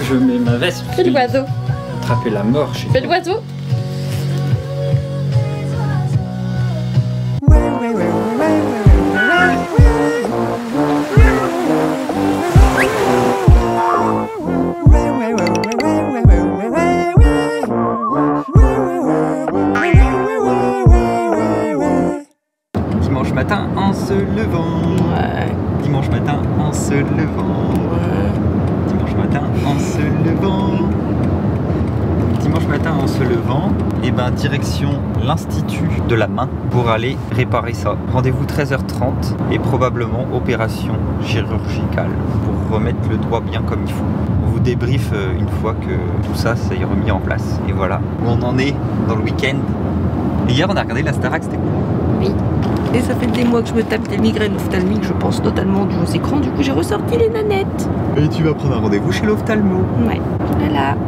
Je mets ma veste. Fais l'oiseau. Attraper la mort chez Fais l'oiseau. Dimanche matin en se levant. Ouais. Dimanche matin en se levant. Dimanche matin en se levant. Dimanche matin en se levant, et ben direction l'Institut de la main pour aller réparer ça. Rendez-vous 13h30 et probablement opération chirurgicale pour remettre le doigt bien comme il faut. On vous débriefe une fois que tout ça s'est remis en place. Et voilà où on en est dans le week-end. Et hier on a regardé la Starac, c'était cool. Oui. Et ça fait des mois que je me tape des migraines ophtalmiques, je pense notamment dues aux écrans, du coup j'ai ressorti les nanettes. Et tu vas prendre un rendez-vous chez l'ophtalmo. Ouais, voilà.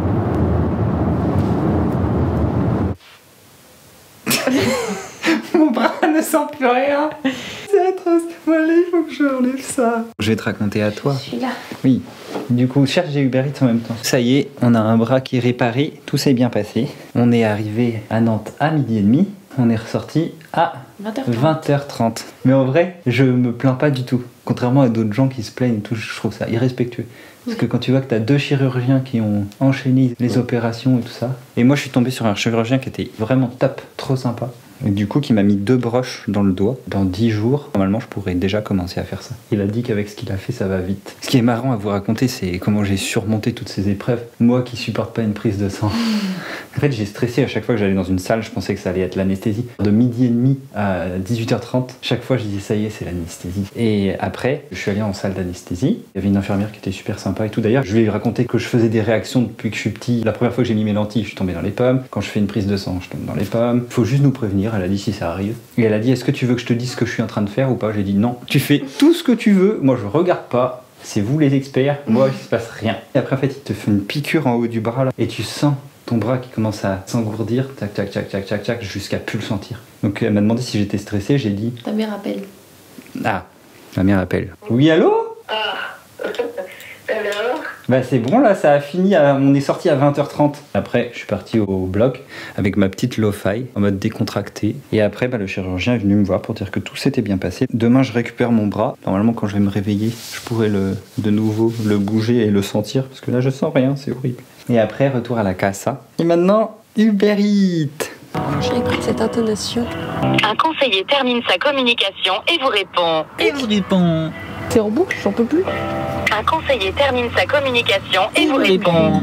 Mon bras ne sent plus rien. C'est atroce. Allez, il faut que je enlève ça. Je vais te raconter à toi. Je suis là. Oui. Du coup, cherche j'ai Uber Eats en même temps. Ça y est, on a un bras qui est réparé. Tout s'est bien passé. On est arrivé à Nantes à 12h30. On est ressorti à 20h30. Mais en vrai, je me plains pas du tout. Contrairement à d'autres gens qui se plaignent et tout, je trouve ça irrespectueux. Parce que quand tu vois que tu as 2 chirurgiens qui ont enchaîné les opérations et tout ça. Et moi, je suis tombé sur un chirurgien qui était vraiment top, trop sympa. Et du coup, qui m'a mis 2 broches dans le doigt. Dans 10 jours, normalement, je pourrais déjà commencer à faire ça. Il a dit qu'avec ce qu'il a fait, ça va vite. Ce qui est marrant à vous raconter, c'est comment j'ai surmonté toutes ces épreuves. Moi qui supporte pas une prise de sang. En fait, j'ai stressé à chaque fois que j'allais dans une salle, je pensais que ça allait être l'anesthésie. De 12h30 à 18h30, chaque fois je disais ça y est, c'est l'anesthésie. Et après, je suis allé en salle d'anesthésie. Il y avait une infirmière qui était super sympa et tout. D'ailleurs, je lui ai raconté que je faisais des réactions depuis que je suis petit. La première fois que j'ai mis mes lentilles, je suis tombé dans les pommes. Quand je fais une prise de sang, je tombe dans les pommes. Faut juste nous prévenir, elle a dit si ça arrive. Et elle a dit est-ce que tu veux que je te dise ce que je suis en train de faire ou pas? J'ai dit non. Tu fais tout ce que tu veux, moi je regarde pas. C'est vous les experts, moi il se passe rien. Et après en fait, il te fait une piqûre en haut du bras là et tu sens ton bras qui commence à s'engourdir, tac tac tac tac tac tac, jusqu'à plus le sentir. Donc elle m'a demandé si j'étais stressé, j'ai dit... Ta mère appelle. Ah, ma mère appelle. Oui, allô? Ah, alors? Bah c'est bon là, ça a fini, on est sorti à 20h30. Après, je suis parti au bloc avec ma petite lo-fi en mode décontracté. Et après, bah, le chirurgien est venu me voir pour dire que tout s'était bien passé. Demain, je récupère mon bras. Normalement, quand je vais me réveiller, je pourrai de nouveau le bouger et le sentir. Parce que là, je sens rien, c'est horrible. Et après, retour à la casa. Et maintenant, Uber Eats. J'écoute cette intonation. Un conseiller termine sa communication et vous répond. Et vous répond. C'est en boucle, j'en peux plus. Un conseiller termine sa communication et vous répond.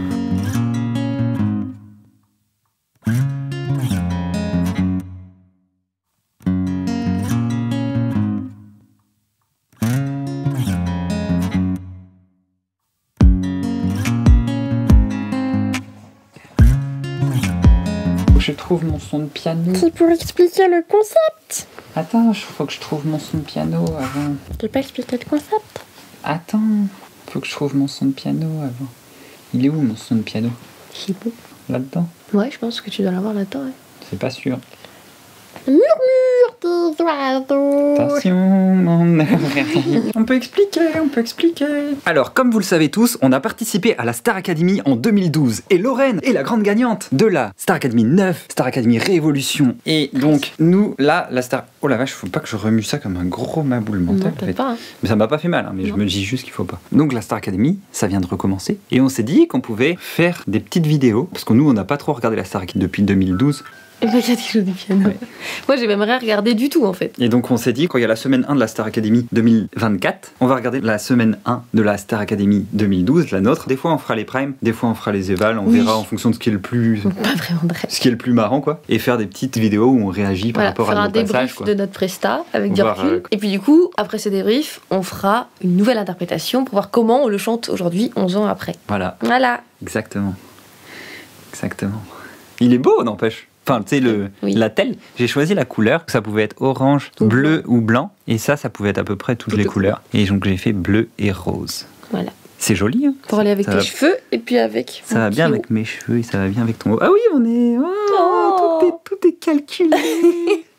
Je trouve mon son de piano. C'est pour expliquer le concept. Attends, faut que je trouve mon son de piano avant. Je t'ai pas expliqué le concept. Attends, faut que je trouve mon son de piano avant. Il est où mon son de piano? Je sais pas. Là-dedans? Ouais, je pense que tu dois l'avoir là-dedans. Ouais. C'est pas sûr. Murmure des oiseaux. Attention, mon on peut expliquer, on peut expliquer. Alors, comme vous le savez tous, on a participé à la Star Academy en 2012. Et Lorraine est la grande gagnante de la Star Academy 9, Star Academy Révolution. Et donc, nous, là, la Star... Oh la vache, faut pas que je remue ça comme un gros maboule mental. Non, peut-être pas. Hein. Mais ça m'a pas fait mal, hein, mais Non. je me dis juste qu'il faut pas. Donc la Star Academy, ça vient de recommencer. Et on s'est dit qu'on pouvait faire des petites vidéos. Parce que nous, on n'a pas trop regardé la Star Academy depuis 2012. Le gars qui joue du piano. Ouais. Moi, j'ai même rien regardé du tout en fait. Et donc on s'est dit, quand il y a la semaine 1 de la Star Academy 2024, on va regarder la semaine 1 de la Star Academy 2012, la nôtre. Des fois on fera les primes, des fois on fera les évals, on verra en fonction de ce qui est le plus... Pas vraiment de rêve. Ce qui est le plus marrant quoi. Et faire des petites vidéos où on réagit par rapport faire à un nos passages débrief quoi. de notre presta avec du Voir, recul. Et puis du coup, après ce débrief, on fera une nouvelle interprétation pour voir comment on le chante aujourd'hui, 11 ans après. Voilà, Voilà. exactement. Exactement. Il est beau n'empêche. Enfin, tu sais, Oui. la telle, j'ai choisi la couleur, ça pouvait être orange, Ou bleu ou blanc, et ça pouvait être à peu près toutes les couleurs. Et donc j'ai fait bleu et rose. Voilà. C'est joli, hein. Pour aller avec Ça tes va- cheveux et puis avec. Ça mon va bien kilo. avec mes cheveux et ça va bien avec ton... Ah oui, on est... Oh, Oh. tout est calculé.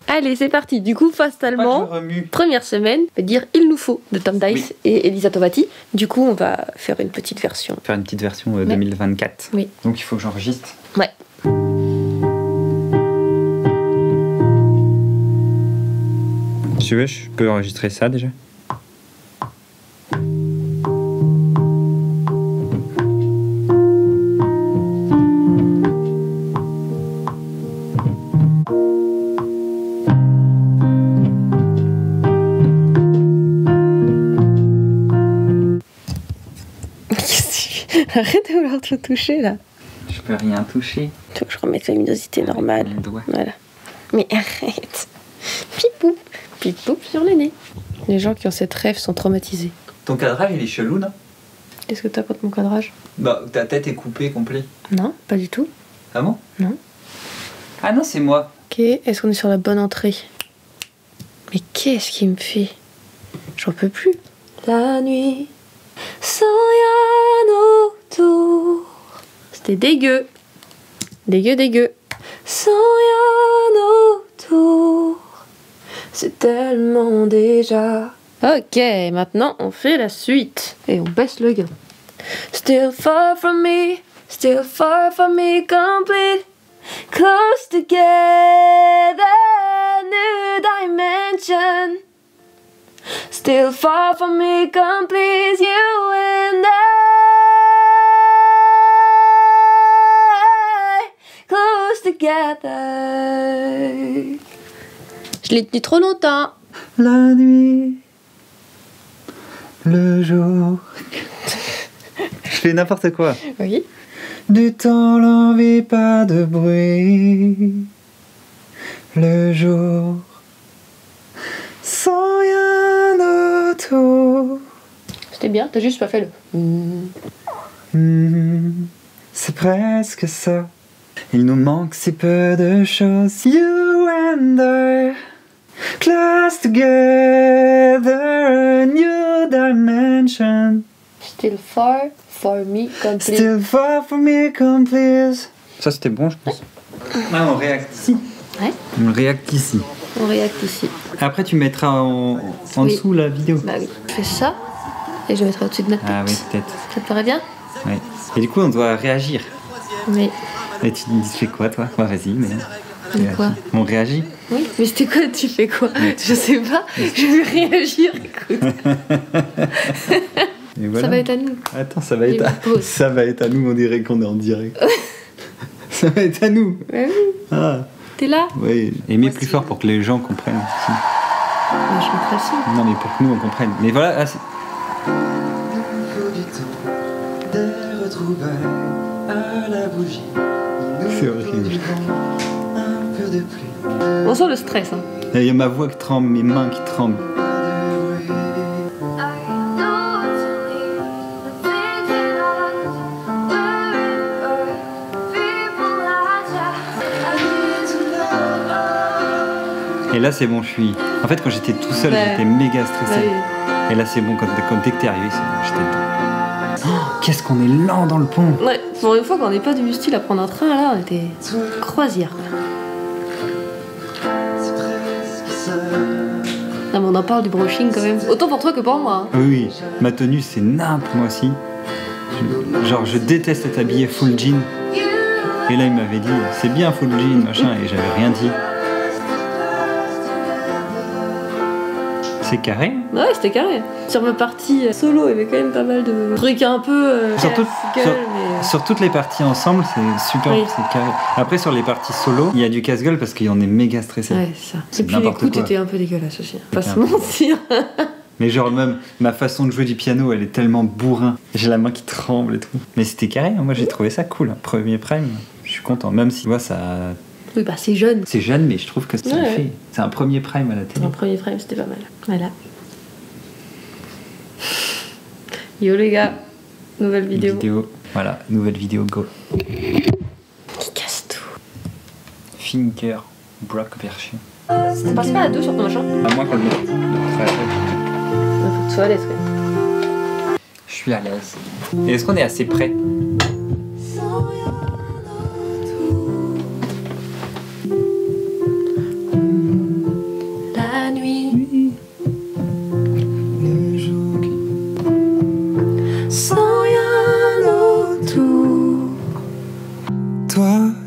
Allez, c'est parti. Du coup, face allemand, première semaine, on va dire Il nous faut de Tom Dice et Elisa Tovati. Du coup, on va faire une petite version. Faire une petite version 2024. Oui. Donc il faut que j'enregistre. Ouais. Si tu veux, je peux enregistrer ça déjà. Arrête de vouloir te toucher là. Je peux rien toucher. Tu veux que je remette la luminosité normale. Voilà. Mais arrête. Pipoup. Pipoup sur le nez. Les gens qui ont cette rêve sont traumatisés. Ton cadrage il est chelou, non? Qu'est-ce que t'as contre mon cadrage? Bah, ta tête est coupée complet. Non, pas du tout. Ah bon? Non. Ah non, c'est moi. Ok, est-ce qu'on est sur la bonne entrée? Mais qu'est-ce qui me fait? J'en peux plus. La nuit, sans rien autour. C'était dégueu. Dégueu. Sans rien autour. C'est tellement déjà. Ok, maintenant on fait la suite. Et on baisse le gain. Still far from me complete. Close together, new dimension. Still far from me complete, you and I. Close together. Je l'ai tenu trop longtemps. La nuit, le jour. Je fais n'importe quoi. Oui. Du temps, l'envie, pas de bruit. Le jour, sans rien autour. C'était bien, t'as juste pas fait le. C'est presque ça. Il nous manque si peu de choses. You and I, close together, a new dimension. Still far for me complete. Still far from me complete. Ça c'était bon, je pense. Ah, on réacte ici. Ouais. On réacte ici. On réacte ici. Après, tu mettras en dessous la vidéo. Bah oui. Je fais ça et je mettrai au-dessus de notre tête. Ah oui, peut-être. Ça te paraît bien? Oui. Et du coup, on doit réagir. Oui. Et tu fais quoi, toi? Bah, vas-y, mais. Quoi? On réagit? Oui, mais c'était quoi? Tu fais quoi? Je sais pas. Je vais réagir, écoute. Et voilà. Ça va être à nous. Attends, ça va être à nous, on dirait qu'on est en direct. Ça va être à nous. Ouais, oui. Ah. T'es là? Oui, et mets plus fort pour que les gens comprennent. Si. Bah, je me fasse. Non, mais pour que nous on comprenne. Mais voilà. Ah, c'est horrible. On sent le stress. Hein. Il y a ma voix qui tremble, mes mains qui tremblent. Et là c'est bon, je suis. En fait, quand j'étais tout seul, j'étais méga stressé. Et là c'est bon, dès que t'es arrivé, c'est bon, j'étais dedans. Oh, qu'est-ce qu'on est lent dans le pont. Ouais, pour une fois qu'on n'est pas du style à prendre un train, là on était croisière. Non, mais on en parle du brushing quand même. Autant pour toi que pour moi. Hein. Oui, ma tenue c'est nimp, moi aussi. Genre, je déteste être habillé full jean. Et là, il m'avait dit, c'est bien full jean, machin, et j'avais rien dit. C'est carré? Ouais, c'était carré. Sur ma partie solo, il y avait quand même pas mal de trucs un peu. Sur toutes les parties ensemble, c'est super, c'est carré. Après, sur les parties solo, il y a du casse-gueule parce qu'il y en est méga stressé. Ouais, c'est ça. Et puis l'écoute était un peu dégueulasse aussi. Pas se mentir. Mais genre, même ma façon de jouer du piano, elle est tellement bourrin. J'ai la main qui tremble et tout. Mais c'était carré, moi j'ai trouvé ça cool. Premier prime, je suis content. Même si, tu vois, ça. Oui, bah c'est jeune. C'est jeune, mais je trouve que ça le fait. C'est un premier prime à la télé. Un premier prime, c'était pas mal. Voilà. Yo les gars, nouvelle vidéo. Voilà, nouvelle vidéo, go. Qui casse tout. Finger, Brock version. Ça passe pas à deux sur ton machin? À moi qu'on le mette. Faut que tu sois à l'aise, ouais. Je suis à l'aise. Et est-ce qu'on est assez près?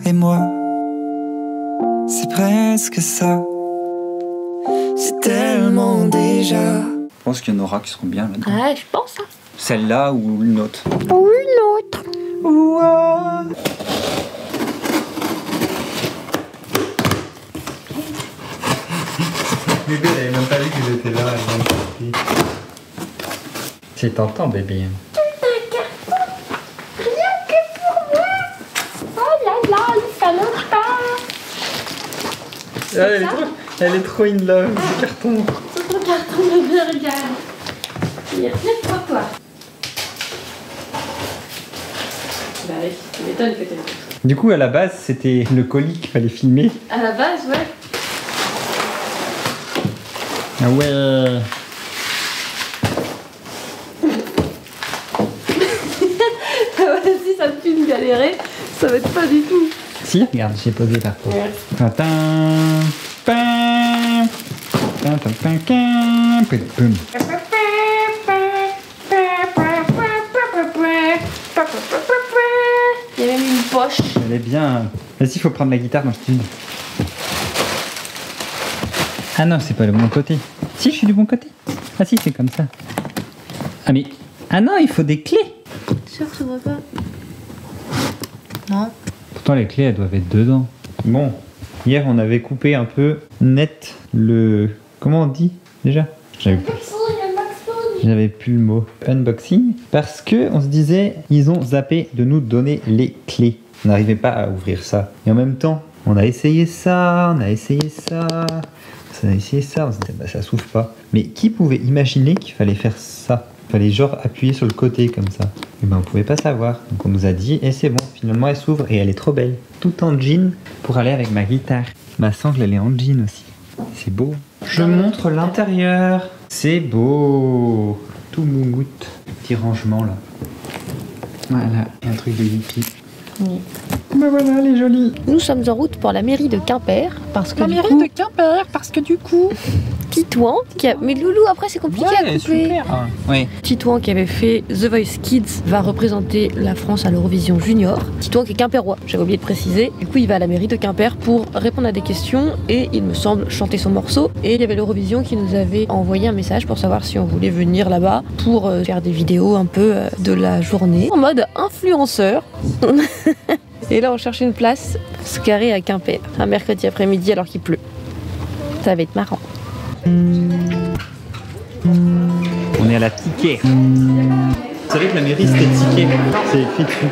et moi. C'est presque ça. C'est tellement déjà. Je pense qu'il y en aura qui seront bien là-dedans. Ah, je pense. Hein. Celle-là ou une autre? Ou une autre. Ouah. Bébé, elle avait même pas vu que j'étais là. C'est tentant, bébé. Rien que pour moi. Oh là là, ça monte pas. Elle est trop in love, ce carton. C'est ton carton de burger. Il y a rien pour toi. Bah oui, tu m'étonnes que t'aimes. Du coup, à la base, c'était le colis qu'il fallait filmer. À la base, ouais. Ah ouais. Si ça te filme galérer, ça va être pas du tout. Si, regarde, j'ai posé partout. Ouais. Il y a même une poche. Elle est bien. Vas-y, il faut prendre la guitare dans le studio. Ah non, c'est pas le bon côté. Si, je suis du bon côté. Ah si, c'est comme ça. Ah mais... Ah non, il faut des clés. Sûr que ça va pas. Non. Pourtant, les clés, elles doivent être dedans. Bon, hier, on avait coupé un peu net le... Comment on dit, déjà? J'avais plus le mot. Unboxing. Parce que on se disait, ils ont zappé de nous donner les clés. On n'arrivait pas à ouvrir ça. Et en même temps, on a essayé ça, on a essayé ça... On a essayé ça, on se disait, bah ça s'ouvre pas. Mais qui pouvait imaginer qu'il fallait faire ça? Il fallait genre appuyer sur le côté comme ça. Et ben on pouvait pas savoir. Donc on nous a dit, et c'est bon, finalement elle s'ouvre et elle est trop belle. Tout en jean pour aller avec ma guitare. Ma sangle elle est en jean aussi. C'est beau. Je montre l'intérieur. C'est beau. Tout moumoute. Petit rangement là. Voilà, et un truc de hippie. Oui. Bah voilà, elle est jolie. Nous sommes en route pour la mairie de Quimper parce que Quimper, parce que du coup... Titouan qui a... Mais Loulou, après c'est compliqué à couper. Super. Ouais. Titouan qui avait fait The Voice Kids va représenter la France à l'Eurovision Junior. Titouan qui est quimpérois, j'avais oublié de préciser. Du coup, il va à la mairie de Quimper pour répondre à des questions et il me semble chanter son morceau. Et il y avait l'Eurovision qui nous avait envoyé un message pour savoir si on voulait venir là-bas pour faire des vidéos un peu de la journée en mode influenceur. Et là, on cherche une place pour se garer à Quimper un mercredi après-midi alors qu'il pleut. Ça va être marrant. On est à la Ticket. Vous savez que la mairie c'était Ticket. C'est écrit dessus.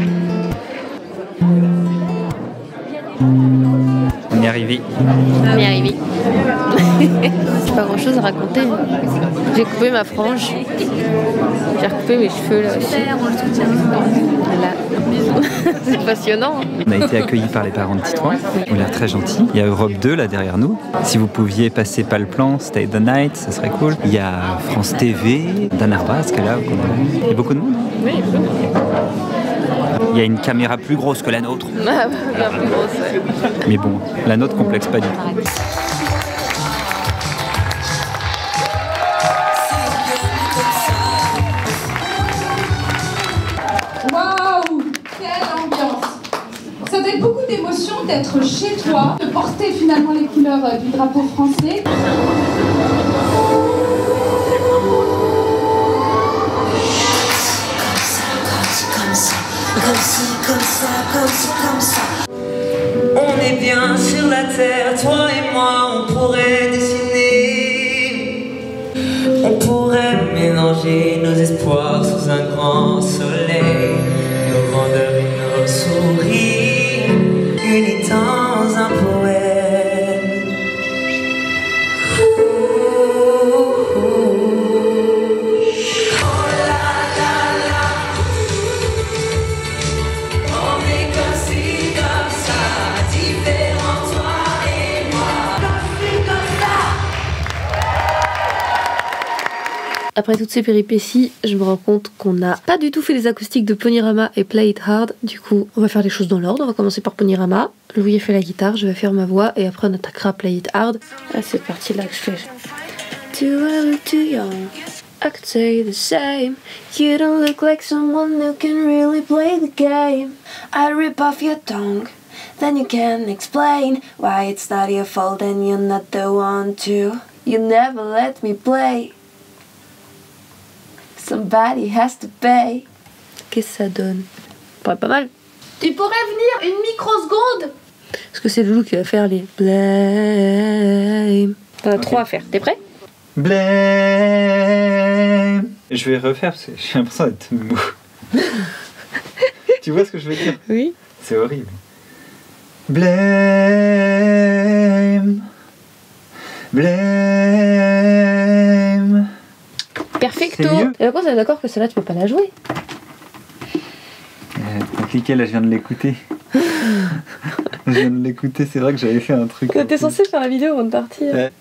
On est arrivé. On est arrivé. C'est pas grand chose à raconter. J'ai coupé ma frange. J'ai recoupé mes cheveux là aussi. Voilà. C'est passionnant. On a été accueillis par les parents de Titouan. Ils ont l'air très gentils. Il y a Europe 2 là derrière nous. Si vous pouviez passer pas le plan, Stay the Night, ça serait cool. Il y a France TV, Dan Arbas qui est là. Il y a beaucoup de monde. Oui, il y a une caméra plus grosse que la nôtre. bien plus grosse. Ouais. Mais bon, la nôtre complexe pas du tout. Waouh, quelle ambiance! Ça donne beaucoup d'émotion d'être chez toi, de porter finalement les couleurs du drapeau français. Comme ça. On est bien sur la terre, toi et moi, on pourrait dessiner. On pourrait mélanger nos espoirs sous un grand soleil, nos grandeurs et nos sourires, unis dans un poème. Après toutes ces péripéties, je me rends compte qu'on n'a pas du tout fait les acoustiques de Ponyrama et Play It Hard. Du coup, on va faire les choses dans l'ordre. On va commencer par Ponyrama. Louis a fait la guitare, je vais faire ma voix et après on attaquera Play It Hard. Ah, cette partie-là que je fais. Too old, too young. I could say the same. You don't look like someone who can really play the game. I rip off your tongue, then you can explain why it's not your fault and you're not the one to. You never let me play. Somebody has to pay. Qu'est-ce que ça donne? Pas mal. Tu pourrais venir une microseconde? Parce que c'est Loulou qui va faire les blame. T'en as 3 à faire. T'es prêt? Blame. Je vais refaire parce que j'ai l'impression d'être mou. Tu vois ce que je veux dire? Oui. C'est horrible. Blame. Blame. Perfecto. C'est mieux. Et par contre, on est d'accord que celle-là, tu peux pas la jouer. Compliqué, là je viens de l'écouter. Je viens de l'écouter, c'est vrai que j'avais fait un truc. T'es censé faire la vidéo avant de partir. Ouais.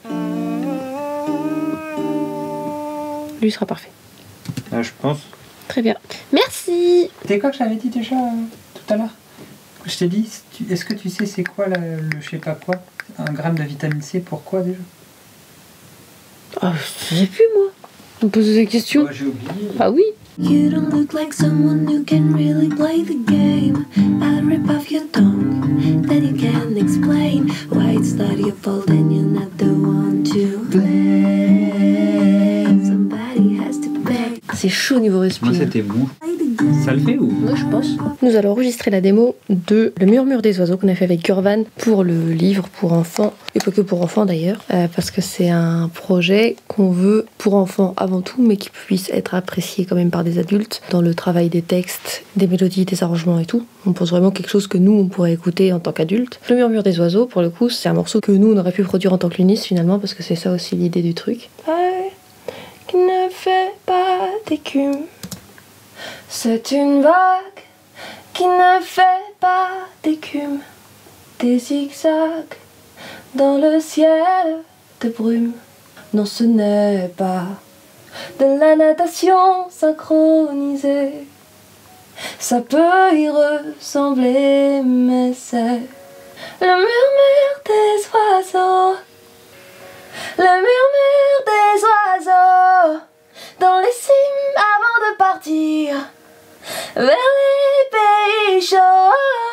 Lui sera parfait. Ah, je pense. Très bien. Merci. C'était quoi que j'avais dit déjà tout à l'heure? Je t'ai dit, est-ce que tu sais c'est quoi le je sais pas quoi? 1 gramme de vitamine C, pourquoi déjà? Oh, je sais plus moi. On me pose des questions. J'ai oublié. Ah oui. You don't look like someone who can really play the game. I'll rip off your tongue, then you can explain why it's not your fault and you're not the one to blame. Somebody has to pay. C'est chaud niveau respiration. Moi c'était bon. Ça le fait ou? Moi je pense. Nous allons enregistrer la démo de Le Murmure des Oiseaux qu'on a fait avec Gurvan pour le livre pour enfants, et pas que pour enfants d'ailleurs, parce que c'est un projet qu'on veut pour enfants avant tout, mais qui puisse être apprécié quand même par des adultes dans le travail des textes, des mélodies, des arrangements et tout. On pense vraiment quelque chose que nous on pourrait écouter en tant qu'adultes. Le Murmure des Oiseaux, pour le coup, c'est un morceau que nous on aurait pu produire en tant que Lunis finalement, parce que c'est ça aussi l'idée du truc. Qui ne fait pas d'écume. C'est une vague qui ne fait pas d'écume, des zigzags dans le ciel de brume. Non, ce n'est pas de la natation synchronisée. Ça peut y ressembler, mais c'est le murmure des oiseaux. Le murmure des oiseaux dans les cimes avant de partir vers les pays chauds.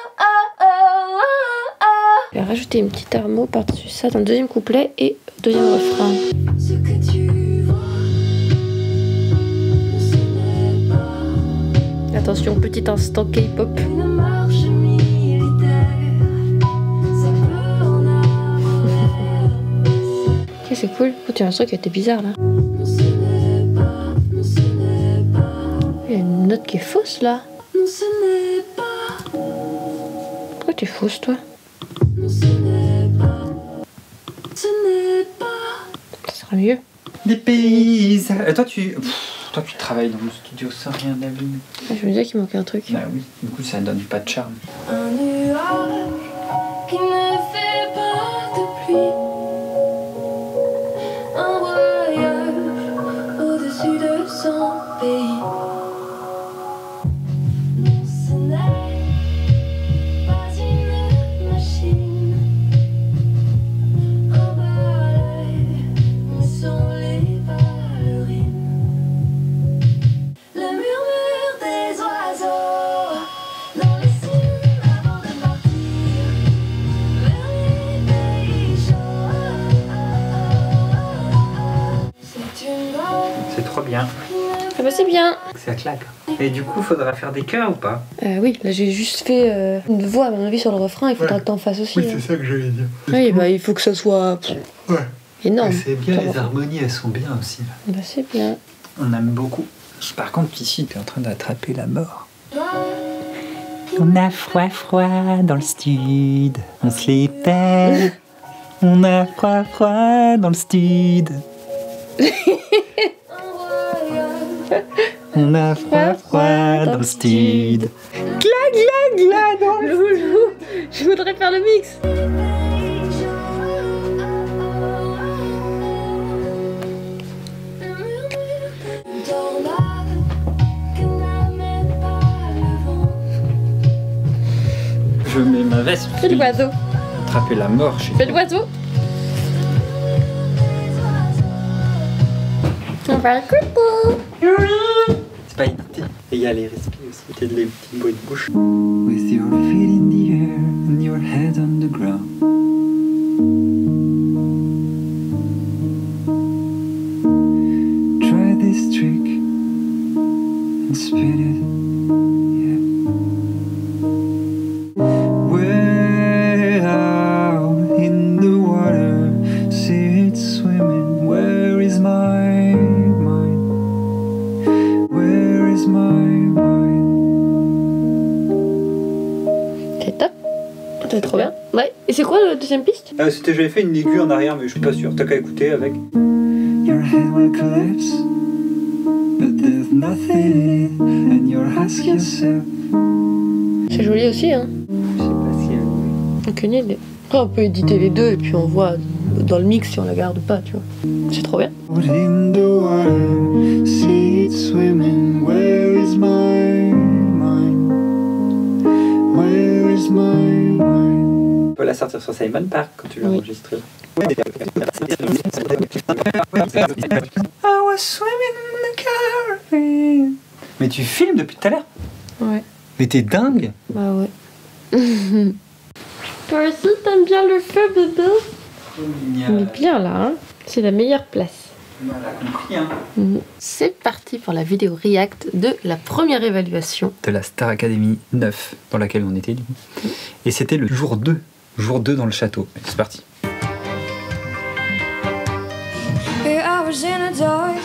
Je vais rajouter une petite harmo par-dessus ça dans le deuxième couplet et deuxième refrain. Ce que tu vois, ce n'est pas Attention, petit instant K-pop. une marche militaire. Ça peut en avoir. Ok, c'est cool. Oh, tu as un truc qui était bizarre là. Non, ce n'est pas, non, ce n'est pas, Il y a une note qui est fausse là. non, ce n'est pas, Pourquoi tu es fausse toi? non, ce n'est pas, ce n'est pas. Ça sera mieux. Des paysages. Toi tu travailles dans le studio sans rien d'allumer. Je me disais qu'il manquait un truc. Bah oui, du coup ça donne pas de charme. Un nuage qui ne fait pas de pluie. Un voyage au-dessus de son pays. Non, ce n'est pas une machine. Un balai, mais sont les ballerines. Le murmure des oiseaux dans les cimes avant de partir vers les pays chauds. C'est une vague C'est trop bien. Ah bah c'est bien. Ça claque. Et du coup faudra faire des chœurs ou pas? Oui, là j'ai juste fait une voix à mon avis sur le refrain, il faudra que t'en fasses aussi. hein. ça que j'allais dire. Oui, bah il faut que ça soit Ouais. énorme. C'est bien, Ça les va. harmonies elles sont bien aussi. Là. Bah c'est bien. On aime beaucoup. Par contre ici t'es en train d'attraper la mort. On a froid dans le stud, on se les pèle. On a froid dans le stud. On a froid dans le stud. Gla gla gla dans le... Loulou, je voudrais faire le mix. Je mets ma veste. Fais l'oiseau. Attraper la mort chez Fais l'oiseau. On va écouter. C'est pas écouter. Et il y a les respires aussi. C'était des petits bruits de bouche. With your feet in the air and your head on the ground. Try this trick and spit it. Yeah. Way out in the water, see it swimming. Where is my mind? Where is my mind? C'est top. C'est trop bien. Ouais. Et c'est quoi la deuxième piste? C'était j'avais fait une aiguë en arrière, mais je suis pas sûr. T'as qu'à écouter avec. Your head will collapse, but there's nothing in it, and you'll ask yourself. C'est joli aussi, hein. Je sais pas si elle. Aucune idée. Après, on peut éditer les deux et puis on voit dans le mix si on la garde ou pas, tu vois. C'est trop bien. In the water, see it swimming. Where is my mind? Where is my mind? Tu peux la sortir sur Simon Park quand tu l'enregistres. I was swimming in the Caribbean. Mais tu filmes depuis tout à l'heure? Ouais. Mais t'es dingue? Bah ouais. Toi aussi, t'aimes bien le feu, bébé? On est bien là, hein. C'est la meilleure place. On l'a compris, hein. C'est parti pour la vidéo react de la première évaluation De la Star Academy 9, dans laquelle on était, du coup. Et c'était le jour 2. Jour 2 dans le château. C'est parti. I was in a dark